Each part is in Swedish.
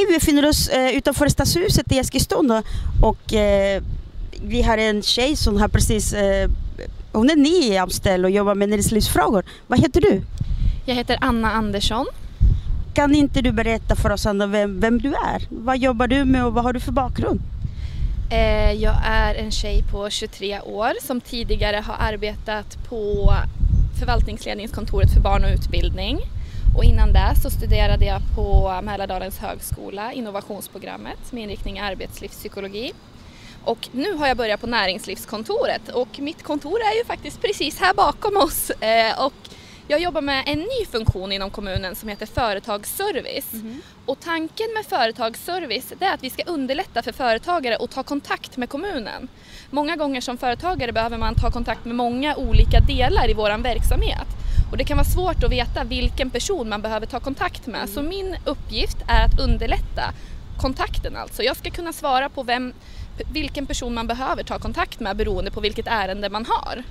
Vi befinner oss utanför stadshuset i Eskilstuna och vi har en tjej som har precis, hon är nyanställd och jobbar med näringslivsfrågor. Vad heter du? Jag heter Andersson. Kan inte du berätta för oss Anna vem du är? Vad jobbar du med och vad har du för bakgrund? Jag är en tjej på 23 år som tidigare har arbetat på förvaltningsledningskontoret för barn och utbildning. Och innan det så studerade jag på Mälardalens högskola, innovationsprogrammet med inriktning i arbetslivspsykologi. Och nu har jag börjat på näringslivskontoret och mitt kontor är ju faktiskt precis här bakom oss. Och jag jobbar med en ny funktion inom kommunen som heter företagsservice. Och tanken med företagsservice är att vi ska underlätta för företagare att ta kontakt med kommunen. Många gånger som företagare behöver man ta kontakt med många olika delar i vår verksamhet. Och det kan vara svårt att veta vilken person man behöver ta kontakt med. Så min uppgift är att underlätta kontakten alltså. Jag ska kunna svara på vilken person man behöver ta kontakt med beroende på vilket ärende man har.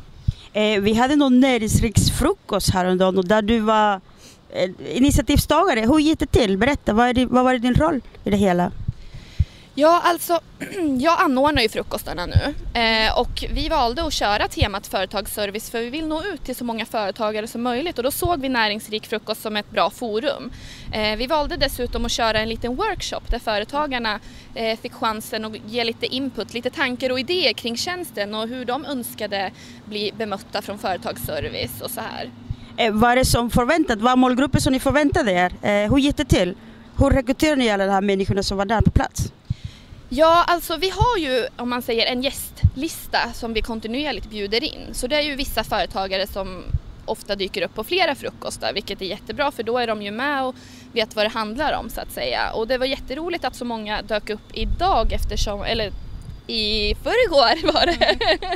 Vi hade någon näringslivsfrukost häromdagen och där du var initiativstagare. Hur gick det till? Berätta, vad var din roll i det hela? Ja, alltså jag anordnar ju frukostarna nu och vi valde att köra temat företagsservice för vi vill nå ut till så många företagare som möjligt och då såg vi näringsrik frukost som ett bra forum. Vi valde dessutom att köra en liten workshop där företagarna fick chansen att ge lite input, lite tankar och idéer kring tjänsten och hur de önskade bli bemötta från företagsservice och så här. Vad är det som förväntat? Vad är målgruppen som ni förväntade er? Hur gick det till? Hur rekryterar ni alla de här människorna som var där på plats? Ja, alltså vi har ju, om man säger, en gästlista som vi kontinuerligt bjuder in. Så det är ju vissa företagare som ofta dyker upp på flera frukostar, vilket är jättebra för då är de ju med och vet vad det handlar om så att säga. Och det var jätteroligt att så många dök upp idag eller i förrgår var det,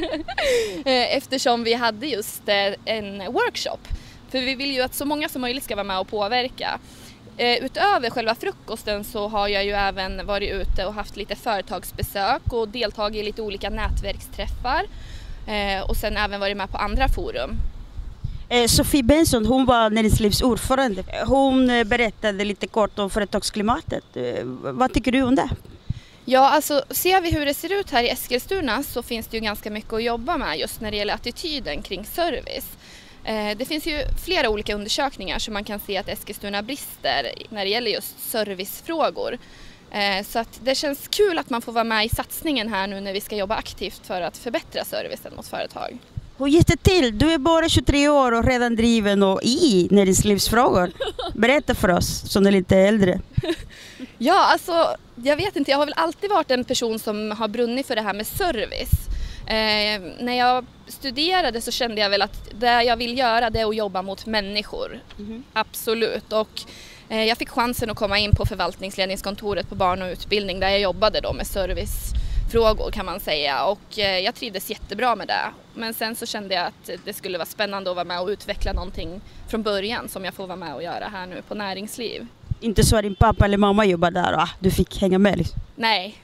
eftersom vi hade just en workshop. För vi vill ju att så många som möjligt ska vara med och påverka. Utöver själva frukosten så har jag ju även varit ute och haft lite företagsbesök och deltagit i lite olika nätverksträffar och sen även varit med på andra forum. Sofie Benson, hon var näringslivsordförande. Hon berättade lite kort om företagsklimatet. Vad tycker du om det? Ja, alltså ser vi hur det ser ut här i Eskilstuna så finns det ju ganska mycket att jobba med just när det gäller attityden kring service. Det finns ju flera olika undersökningar som man kan se att Eskilstuna brister när det gäller just servicefrågor. Så att det känns kul att man får vara med i satsningen här nu när vi ska jobba aktivt för att förbättra servicen mot företag. Hur gick det till? Du är bara 23 år och redan driven och i näringslivsfrågor. Berätta för oss som är lite äldre. Ja, alltså jag vet inte. Jag har väl alltid varit en person som har brunnit för det här med service. När jag studerade så kände jag väl att det jag vill göra det är att jobba mot människor. Absolut. Och jag fick chansen att komma in på förvaltningsledningskontoret på barn och utbildning där jag jobbade då med servicefrågor kan man säga. Och jag trivdes jättebra med det. Men sen så kände jag att det skulle vara spännande att vara med och utveckla någonting från början som jag får vara med och göra här nu på näringsliv. Inte så att din pappa eller mamma jobbar där och du fick hänga med liksom. Nej.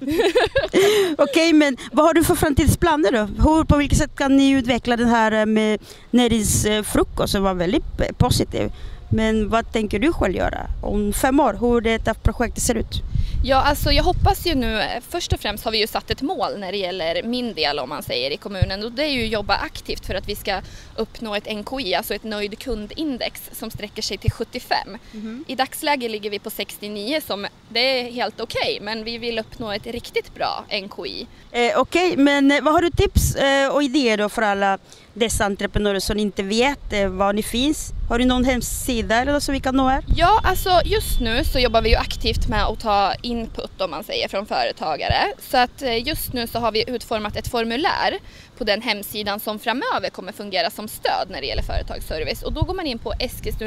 Okej, men vad har du för framtidsplaner då? På vilket sätt kan ni utveckla den här med näringsfrukost som var väldigt positiv? Men vad tänker du själv göra om 5 år? Hur detta projekt ser ut? Ja, alltså jag hoppas ju nu, först och främst har vi ju satt ett mål när det gäller min del om man säger i kommunen och det är ju att jobba aktivt för att vi ska uppnå ett NKI, alltså ett nöjd kundindex som sträcker sig till 75. I dagsläget ligger vi på 69 som det är helt okej, men vi vill uppnå ett riktigt bra NKI. Okej, men vad har du tips och idéer då för alla dessa entreprenörer som inte vet var ni finns? Har du någon hemsida eller något som vi kan nå här? Ja, alltså just nu så jobbar vi ju aktivt med att ta input om man säger från företagare. Så att just nu så har vi utformat ett formulär på den hemsidan som framöver kommer fungera som stöd när det gäller företagsservice. Och då går man in på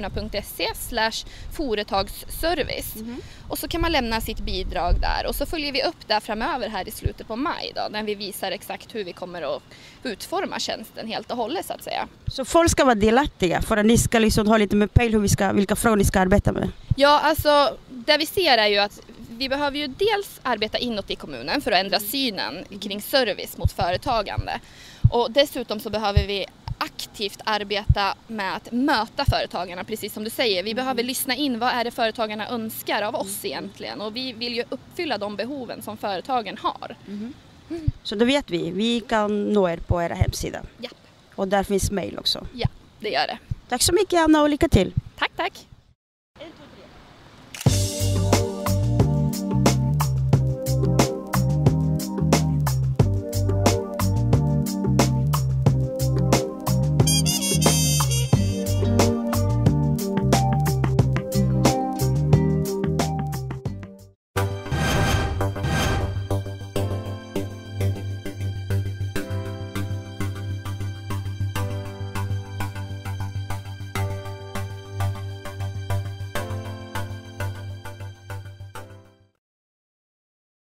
eskilstuna.se/företagsservice och så kan man lämna sitt bidrag där och så följer vi upp där framöver här i slutet på maj då, när vi visar exakt hur vi kommer att utforma tjänsten helt och hållet så att säga. Så folk ska vara delaktiga för att ni ska liksom ha lite med pejl vilka frågor ni ska arbeta med? Ja, alltså det vi ser är ju att vi behöver ju dels arbeta inåt i kommunen för att ändra synen kring service mot företagande. Och dessutom så behöver vi aktivt arbeta med att möta företagarna, precis som du säger. Vi behöver lyssna in vad är det företagarna önskar av oss egentligen. Och vi vill ju uppfylla de behoven som företagen har. Så då vet vi kan nå er på era hemsida. Ja. Och där finns mejl också. Ja, det gör det. Tack så mycket Anna och lycka till. Tack, tack.